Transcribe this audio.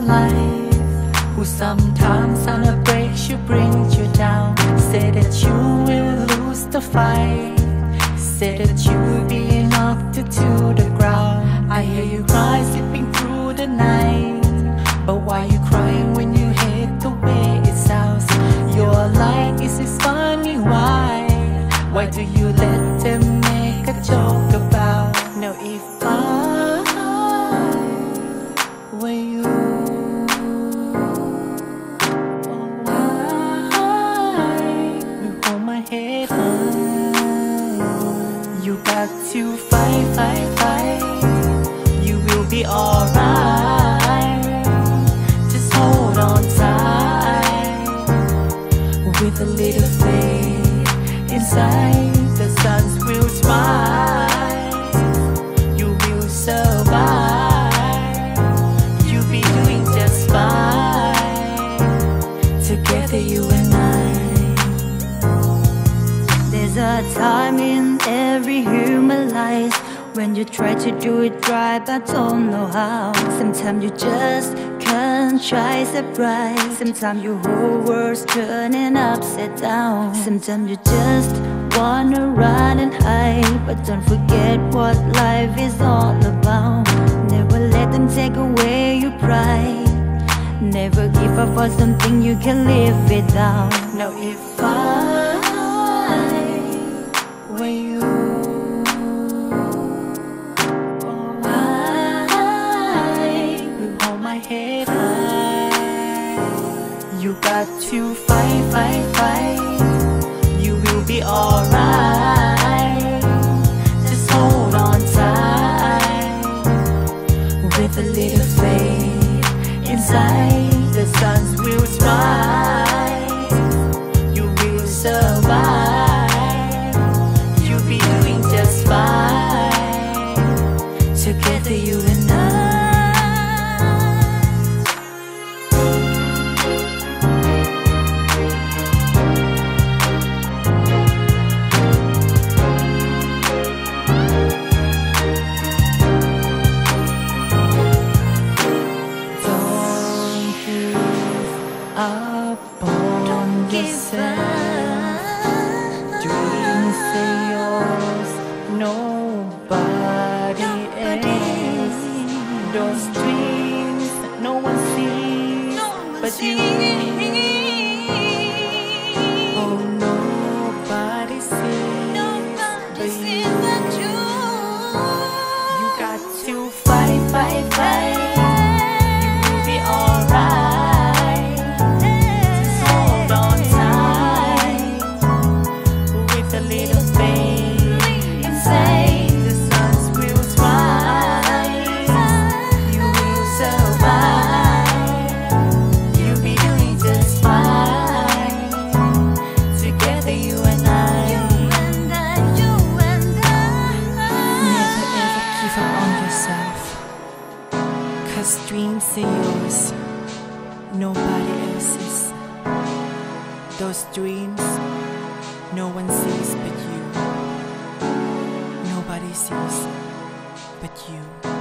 life, who sometimes on a break she brings you down. Say that you will lose the fight, say that you will be knocked to the ground. I hear you cry sleeping through the night, but why you crying when you hate the way it sounds? Your life is funny, why? Why do you let them make a joke about? Now if I were you, oh, I will hold my head high. You got to fight, fight, fight. You will be alright. Just hold on tight. With a little faith inside, the suns will rise. You will survive. You'll be doing just fine. Together you and I. There's a time in every human life when you try to do it right but don't know how. Sometimes you just can't try surprise. Sometimes your whole world's turning upside down. Sometimes you just wanna run and hide, but don't forget what life is all about. Never let them take away your pride. Never give up for something you can live without. Now if I were you, oh, I will hold my head high. You got to fight, fight, fight. You will be alright. Just hold on tight. With a little faith inside, the suns will rise. You will survive. You'll be doing just fine. Together you and I. Upon yourself, dreams are yours, nobody else. Those dreams that no one sees but you. Oh, nobody sees but you. You got to fight, fight, fight. You will be alright. Cause dreams are yours, nobody else's. Those dreams, no one sees but you. Nobody sees but you.